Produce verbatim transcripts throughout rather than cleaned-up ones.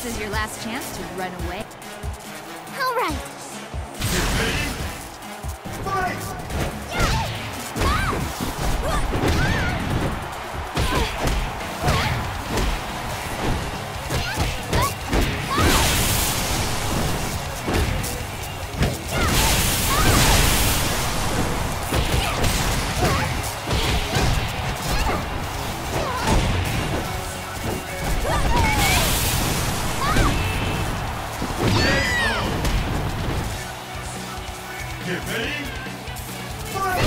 is your last chance to run away. All right. Get ready. Fight! Get ready. Fight!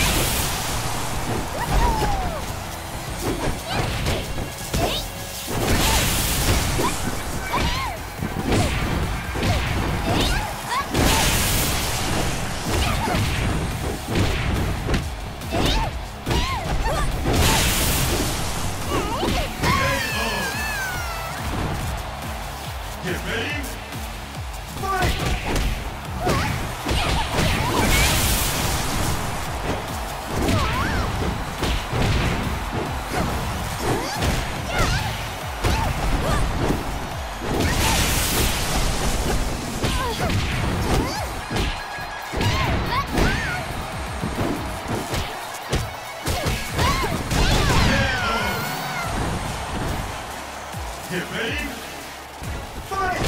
Get ready. Fight! Get ready. Fight!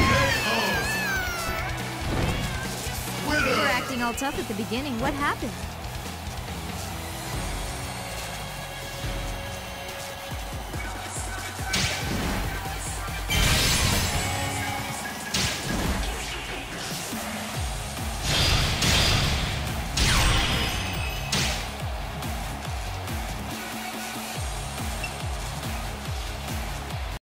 You were acting all tough at the beginning. What happened?